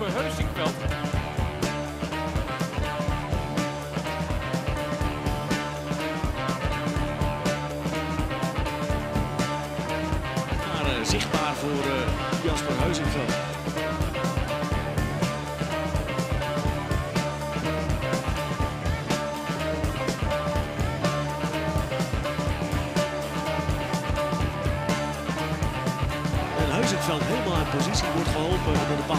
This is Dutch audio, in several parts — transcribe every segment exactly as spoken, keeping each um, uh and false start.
Jasper Heusingveld. Maar, uh, zichtbaar voor uh, Jasper Heusingveld. Heusingveld helemaal uit positie, wordt geholpen door de paal.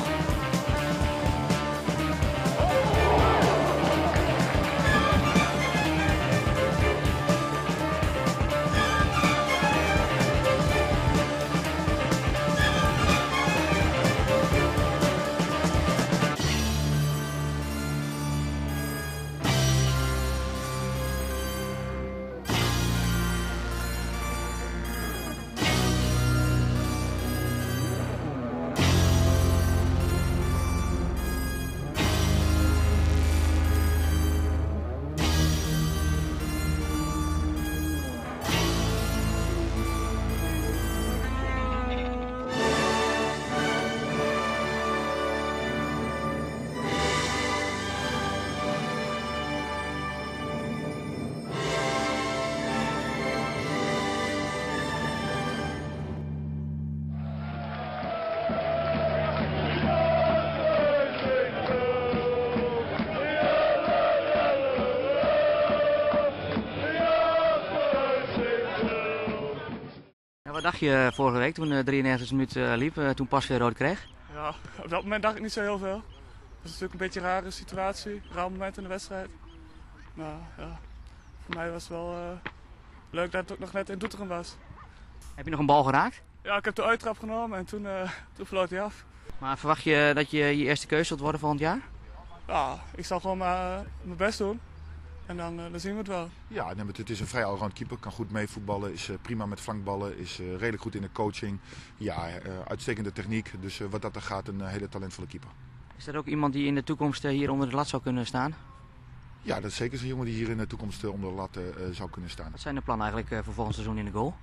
Wat dacht je vorige week toen de drieënnegentigste minuut uh, liep, uh, toen Pasveer rood kreeg? Ja, op dat moment dacht ik niet zo heel veel. Het was natuurlijk een beetje een rare situatie, een raar moment in de wedstrijd. Maar ja, voor mij was het wel uh, leuk dat het ook nog net in Doetinchem was. Heb je nog een bal geraakt? Ja, ik heb de uittrap genomen en toen, uh, toen vloot hij af. Maar verwacht je dat je je eerste keuze zult worden volgend jaar? Ja, ik zal gewoon maar uh, mijn best doen. En dan, uh, dan zien we het wel. Ja, nee, het is een vrij allround keeper. Kan goed meevoetballen. Is uh, prima met flankballen. Is uh, redelijk goed in de coaching. Ja, uh, uitstekende techniek. Dus uh, wat dat er gaat, een uh, hele talentvolle keeper. Is er ook iemand die in de toekomst uh, hier onder de lat zou kunnen staan? Ja, dat is zeker zo'n jongen die hier in de toekomst uh, onder de lat uh, zou kunnen staan. Wat zijn de plannen eigenlijk uh, voor volgend seizoen in de goal?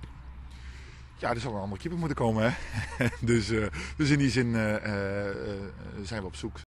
Ja, er zal een andere keeper moeten komen. Hè? dus, uh, dus in die zin uh, uh, zijn we op zoek.